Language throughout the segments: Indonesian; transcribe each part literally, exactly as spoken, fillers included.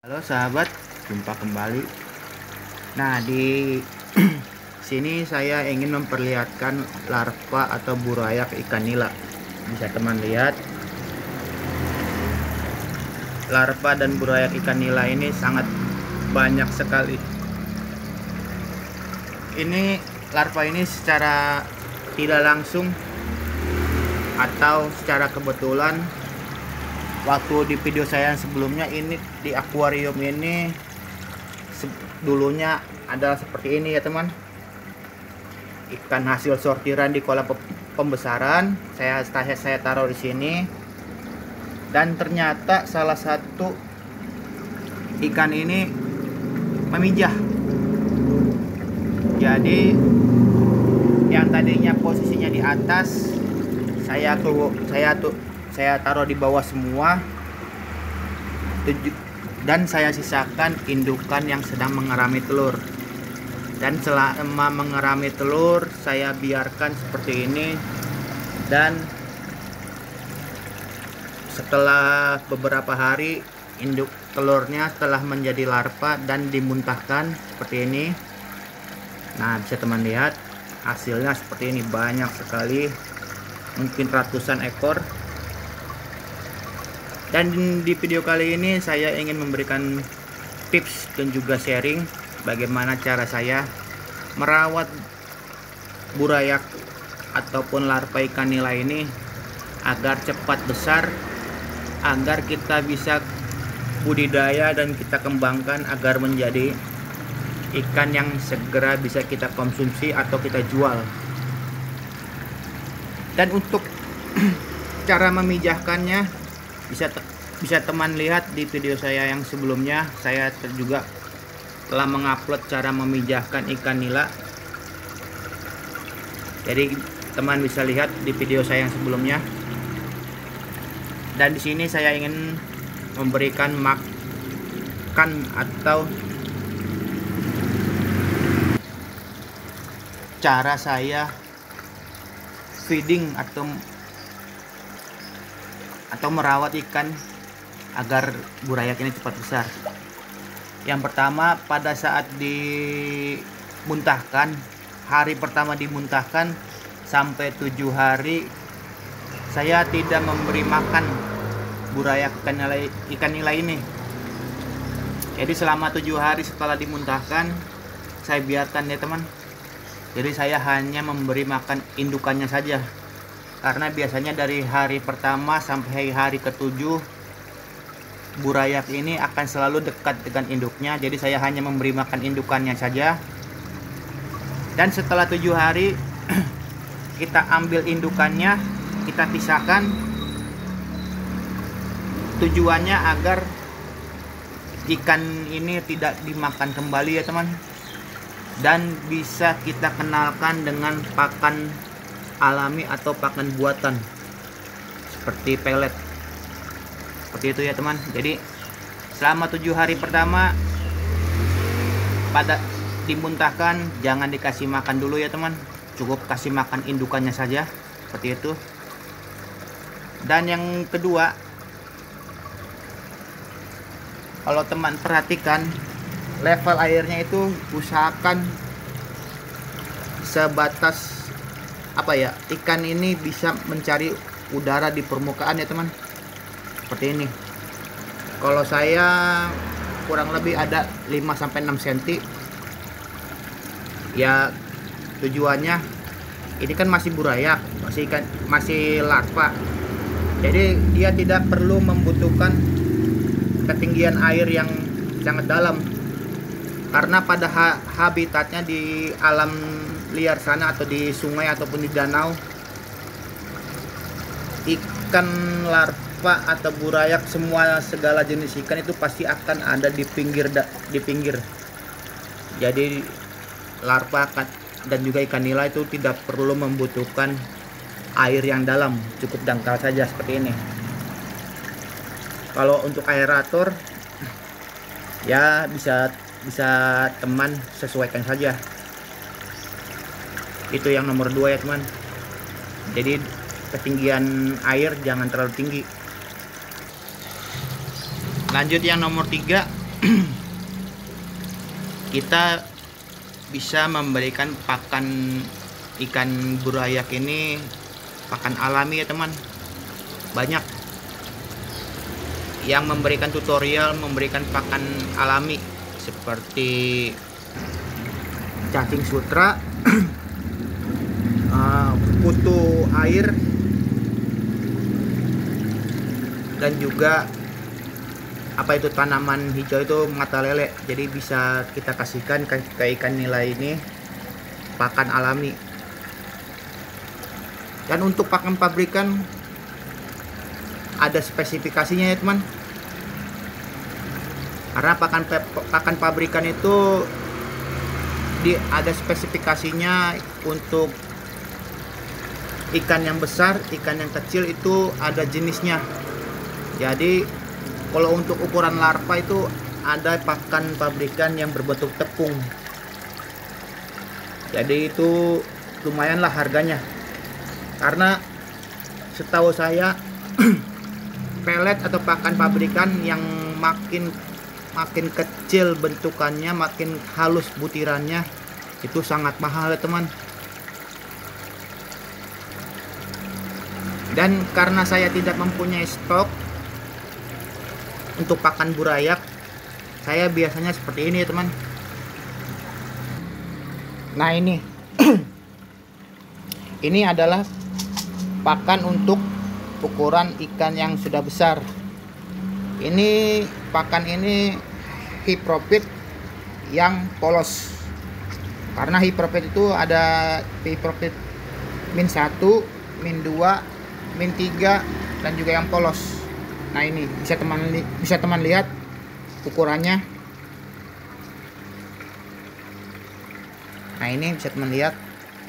Halo sahabat, jumpa kembali. Nah, di sini saya ingin memperlihatkan larva atau burayak ikan nila. Bisa teman lihat, larva dan burayak ikan nila ini sangat banyak sekali. Ini larva ini secara tidak langsung atau secara kebetulan, waktu di video saya yang sebelumnya ini di akuarium ini dulunya adalah seperti ini ya teman, ikan hasil sortiran di kolam pembesaran. Saya saya, saya taruh di sini, dan ternyata salah satu ikan ini memijah. Jadi yang tadinya posisinya di atas, saya tuh saya tuh saya taruh di bawah semua, dan saya sisakan indukan yang sedang mengerami telur. Dan selama mengerami telur saya biarkan seperti ini, dan setelah beberapa hari induk telurnya telah menjadi larva dan dimuntahkan seperti ini. Nah, bisa teman lihat hasilnya seperti ini, banyak sekali, mungkin ratusan ekor. Dan di video kali ini saya ingin memberikan tips dan juga sharing bagaimana cara saya merawat burayak ataupun larva ikan nila ini agar cepat besar, agar kita bisa budidaya dan kita kembangkan agar menjadi ikan yang segera bisa kita konsumsi atau kita jual. Dan untuk cara memijahkannya, bisa bisa teman lihat di video saya yang sebelumnya. Saya juga telah mengupload cara memijahkan ikan nila, jadi teman bisa lihat di video saya yang sebelumnya. Dan di sini saya ingin memberikan makan atau cara saya feeding atau atau merawat ikan agar burayak ini cepat besar. Yang pertama, pada saat dimuntahkan, hari pertama dimuntahkan sampai tujuh hari saya tidak memberi makan burayak ikan nila, ikan nila ini. Jadi selama tujuh hari setelah dimuntahkan saya biarkan ya teman. Jadi saya hanya memberi makan indukannya saja, karena biasanya dari hari pertama sampai hari ketujuh burayak ini akan selalu dekat dengan induknya. Jadi saya hanya memberi makan indukannya saja. Dan setelah tujuh hari kita ambil indukannya, kita pisahkan. Tujuannya agar ikan ini tidak dimakan kembali ya teman, dan bisa kita kenalkan dengan pakan alami atau pakan buatan seperti pelet, seperti itu ya teman. Jadi selama tujuh hari pertama pada dimuntahkan jangan dikasih makan dulu ya teman, cukup kasih makan indukannya saja seperti itu. Dan yang kedua, kalau teman perhatikan level airnya itu usahakan sebatas apa ya, ikan ini bisa mencari udara di permukaan ya teman, seperti ini. Kalau saya kurang lebih ada lima sampai enam sentimeter ya. Tujuannya ini kan masih burayak, masih ikan, masih larva, jadi dia tidak perlu membutuhkan ketinggian air yang sangat dalam, karena pada ha habitatnya di alam liar sana atau di sungai ataupun di danau, ikan larva atau burayak, semua segala jenis ikan itu pasti akan ada di pinggir di pinggir. Jadi larva dan juga ikan nila itu tidak perlu membutuhkan air yang dalam, cukup dangkal saja seperti ini. Kalau untuk aerator ya bisa bisa teman sesuaikan saja. Itu yang nomor dua ya teman. Jadi ketinggian air jangan terlalu tinggi. Lanjut yang nomor tiga, kita bisa memberikan pakan ikan burayak ini pakan alami ya teman. Banyak yang memberikan tutorial memberikan pakan alami seperti cacing sutra, kutu air, dan juga apa itu tanaman hijau itu mata lele. Jadi bisa kita kasihkan ke ikan nila ini pakan alami. Dan untuk pakan pabrikan ada spesifikasinya ya teman. Karena pakan pakan pabrikan itu di ada spesifikasinya. Untuk ikan yang besar, ikan yang kecil itu ada jenisnya. Jadi kalau untuk ukuran larva itu ada pakan pabrikan yang berbentuk tepung. Jadi itu lumayanlah harganya. Karena setahu saya pelet atau pakan pabrikan yang makin makin kecil bentukannya, makin halus butirannya, itu sangat mahal ya teman. Dan karena saya tidak mempunyai stok untuk pakan burayak, saya biasanya seperti ini ya teman. Nah ini ini adalah pakan untuk ukuran ikan yang sudah besar. Ini pakan ini Hyprophyt yang polos. Karena Hyprophyt itu ada Hyprophyt min satu, min dua, min tiga, dan juga yang polos. Nah ini bisa teman bisa teman lihat ukurannya. Nah ini bisa teman lihat.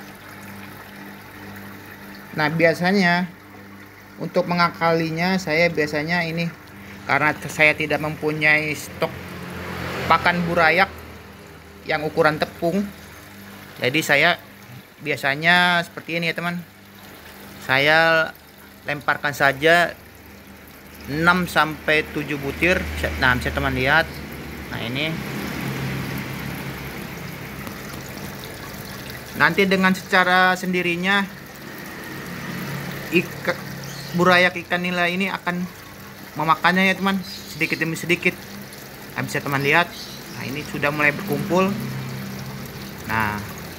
Nah biasanya untuk mengakalinya saya biasanya ini, karena saya tidak mempunyai stok pakan burayak yang ukuran tepung, jadi saya biasanya seperti ini ya teman. Saya lemparkan saja enam sampai tujuh butir. Nah bisa teman lihat. Nah ini nanti dengan secara sendirinya ikan burayak ikan nila ini akan memakannya ya teman, sedikit demi sedikit. Nah, bisa teman lihat. Nah ini sudah mulai berkumpul. Nah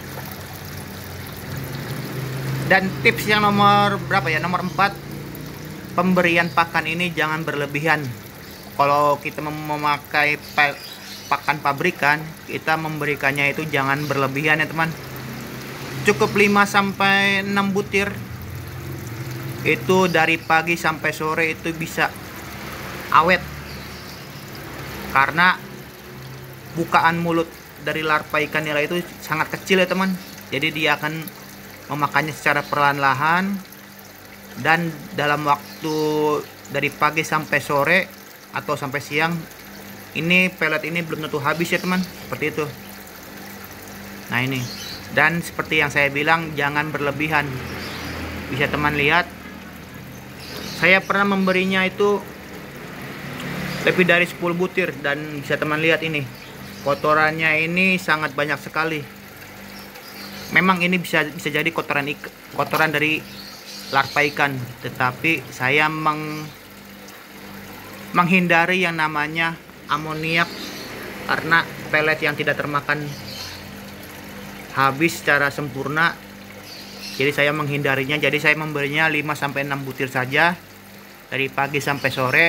dan tips yang nomor berapa ya, nomor empat, pemberian pakan ini jangan berlebihan. Kalau kita memakai pakan pabrikan, kita memberikannya itu jangan berlebihan ya teman. Cukup lima sampai enam butir. Itu dari pagi sampai sore itu bisa awet. Karena bukaan mulut dari larva ikan nila itu sangat kecil ya teman. Jadi dia akan memakannya secara perlahan-lahan, dan dalam waktu dari pagi sampai sore atau sampai siang ini pelet ini belum tentu habis ya teman, seperti itu. Nah ini, dan seperti yang saya bilang jangan berlebihan. Bisa teman lihat, saya pernah memberinya itu lebih dari sepuluh butir, dan bisa teman lihat ini kotorannya ini sangat banyak sekali. Memang ini bisa bisa jadi kotoran ik, kotoran dari larva ikan, tetapi saya meng, menghindari yang namanya amoniak, karena pelet yang tidak termakan habis secara sempurna. Jadi saya menghindarinya. Jadi saya memberinya lima sampai enam butir saja dari pagi sampai sore.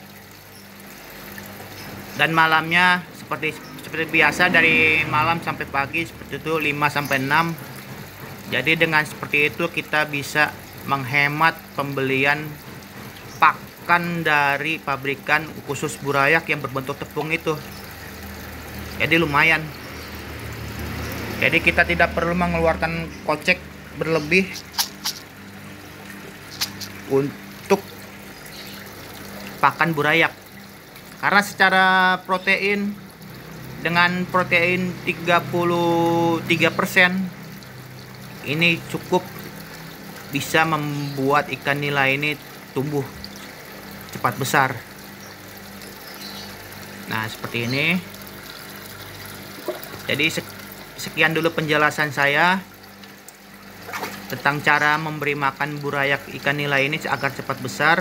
Dan malamnya seperti seperti biasa dari malam sampai pagi seperti itu, lima sampai enam. Jadi dengan seperti itu kita bisa menghemat pembelian pakan dari pabrikan khusus burayak yang berbentuk tepung itu. Jadi lumayan. Jadi kita tidak perlu mengeluarkan kocek berlebih untuk pakan burayak. Karena secara protein, dengan protein tiga puluh tiga persen ini cukup bisa membuat ikan nila ini tumbuh cepat besar. Nah, seperti ini. Jadi sekian dulu penjelasan saya tentang cara memberi makan burayak ikan nila ini agar cepat besar.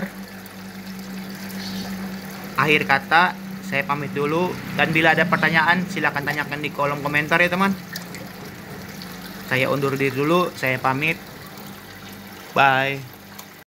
Akhir kata, saya pamit dulu, dan bila ada pertanyaan silahkan tanyakan di kolom komentar ya teman. Saya undur diri dulu, saya pamit. Bye.